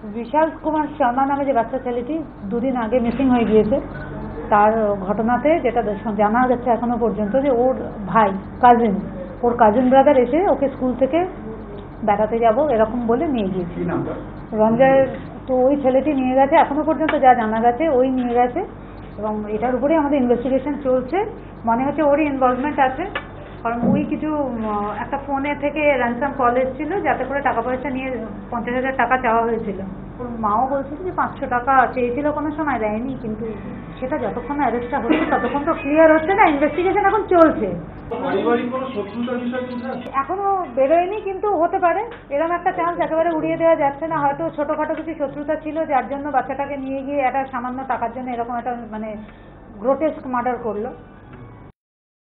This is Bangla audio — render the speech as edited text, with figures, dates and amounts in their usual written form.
বিশাল কুমার শর্মা নামে যে বাচ্চা ছেলেটি দুদিন আগে মিসিং হয়ে গিয়েছে, তার ঘটনাতে যেটা জানা যাচ্ছে এখনো পর্যন্ত যে ওর ভাই ওর কাজিন ব্রাদার এসে ওকে স্কুল থেকে বেড়াতে যাব এরকম বলে নিয়ে গিয়েছে রঞ্জয়ের। তো ওই ছেলেটি নিয়ে গেছে, এখনো পর্যন্ত যা জানা গেছে ওই নিয়ে গেছে, এবং এটার উপরেই আমাদের ইনভেস্টিগেশন চলছে। মনে হচ্ছে ওরই ইনভলভমেন্ট আছে, কারণ ওই কিছু একটা ফোনে থেকে র্যানসাম কল এসেছিল যাতে করে টাকা পয়সা নিয়ে 50,000 টাকা চাওয়া হয়েছিল। ওর মাও বলছিল যে 500 টাকা চেয়েছিল, কোনো সময় দেয়নি, কিন্তু সেটা যতক্ষণ অ্যারেস্টটা হচ্ছে ততক্ষণ তো ক্লিয়ার হচ্ছে না। ইনভেস্টিগেশন এখন চলছে, এখনো বেরোয়নি, কিন্তু হতে পারে। এরকম একটা চান্স একেবারে উড়িয়ে দেওয়া যাচ্ছে না। হয়তো ছোটখাটো কিছু শত্রুতা ছিল যার জন্য বাচ্চাটাকে নিয়ে গিয়ে একটা সামান্য টাকার জন্য এরকম একটা মানে গ্রোটেস্ক মার্ডার করলো।